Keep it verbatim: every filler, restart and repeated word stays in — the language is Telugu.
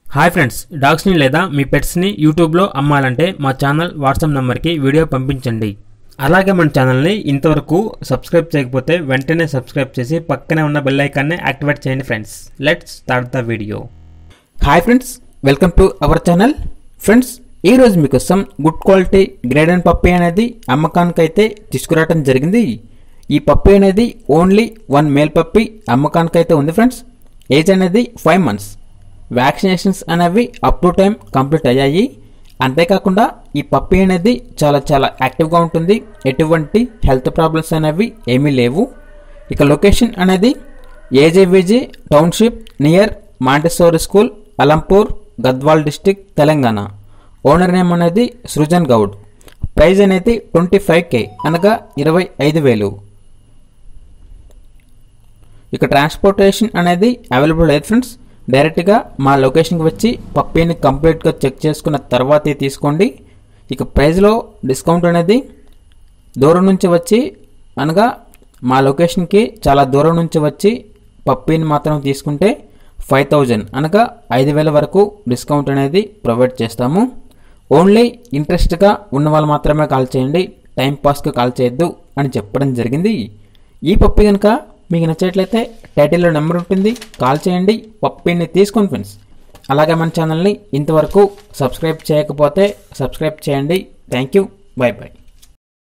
హాయ్ ఫ్రెండ్స్, డాగ్స్ని లేదా మీ పెట్స్ని యూట్యూబ్లో అమ్మాలంటే మా ఛానల్ వాట్సాప్ నెంబర్కి వీడియో పంపించండి. అలాగే మన ఛానల్ని ఇంతవరకు సబ్స్క్రైబ్ చేయకపోతే వెంటనే సబ్స్క్రైబ్ చేసి పక్కనే ఉన్న బెల్ ఐకాన్ని యాక్టివేట్ చేయండి friends. Let's start the video. Hi friends, welcome to our channel. Friends, ఈరోజు మీకోసం good quality grade and puppy అనేది అమ్మకానికైతే తీసుకురావడం జరిగింది. ఈ పప్పీ అనేది ఓన్లీ వన్ మేల్ పప్పీ అమ్మకానికైతే ఉంది ఫ్రెండ్స్. ఏజ్ అనేది ఫైవ్ మంత్స్. వ్యాక్సినేషన్స్ అనేవి అప్ టు టైం కంప్లీట్ అయ్యాయి. అంతేకాకుండా ఈ పప్పీ అనేది చాలా చాలా యాక్టివ్గా ఉంటుంది. ఎటువంటి హెల్త్ ప్రాబ్లమ్స్ అనేవి ఏమీ లేవు. ఇక లొకేషన్ అనేది AJVG township near Montessori school, Alampur, Gadwal district, Telangana. Owner name అనేది సృజన్ గౌడ్. ప్రైజ్ అనేది ట్వంటీ ఫైవ్ కే అనగా ఇరవై ఐదు వేలు. ఇక ట్రాన్స్పోర్టేషన్ అనేది అవైలబుల్ లేదు ఫ్రెండ్స్. డైరెక్ట్గా మా లొకేషన్కి వచ్చి పప్పీని కంప్లీట్గా చెక్ చేసుకున్న తర్వాతే తీసుకోండి. ఇక ప్రైస్లో డిస్కౌంట్ అనేది దూరం నుంచి వచ్చి అనగా మా లొకేషన్కి చాలా దూరం నుంచి వచ్చి పప్పీని మాత్రం తీసుకుంటే ఫైవ్ థౌజండ్ అనగా ఐదు వేల వరకు డిస్కౌంట్ అనేది ప్రొవైడ్ చేస్తాము. ఓన్లీ ఇంట్రెస్ట్గా ఉన్న వాళ్ళు మాత్రమే కాల్ చేయండి, టైంపాస్కి కాల్ చేయొద్దు అని చెప్పడం జరిగింది. ఈ పప్పీ కనుక మీకు నచ్చినట్లయితే టైటిల్లో నెంబర్ ఉంటుంది, కాల్ చేయండి, పప్పీని తీసుకోండి ఫ్రెండ్స్. అలాగే మన ఛానల్ని ఇంతవరకు సబ్స్క్రైబ్ చేయకపోతే సబ్స్క్రైబ్ చేయండి. Thank you, bye by.